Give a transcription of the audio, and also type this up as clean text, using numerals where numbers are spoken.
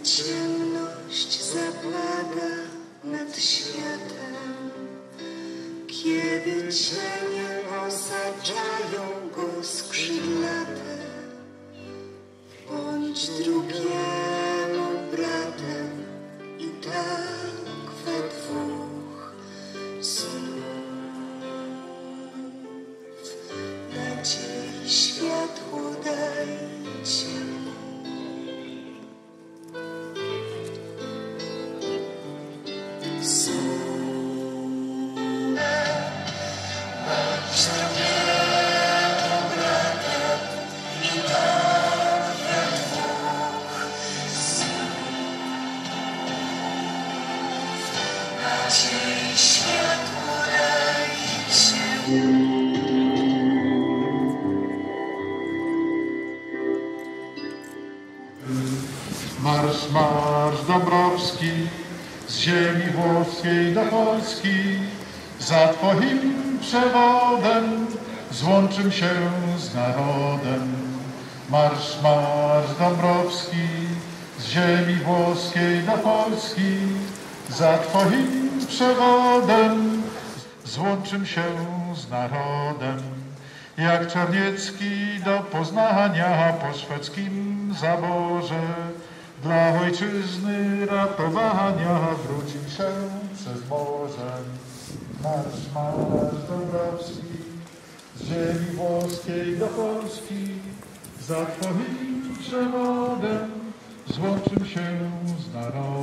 Ciemność zapada nad światem, kiedy cienie osaczają go skrzydlate. Bądź drugiemu bratem i tak we dwóch znów nadziei światło dajcie mu. Marsz, marsz Dąbrowski, z ziemi włoskiej do Polski, za Twoim przewodem złączym się z narodem. Marsz, marsz Dąbrowski, z ziemi włoskiej do Polski, za Twoim przewodem złączym się z narodem. Jak Czarniecki do Poznania po szwedzkim zaborze, dla ojczyzny ratowania wrócił się przez morze. Marsz, marsz Dąbrowski, z ziemi włoskiej do Polski, za Twoim przewodem złączył się z narodem.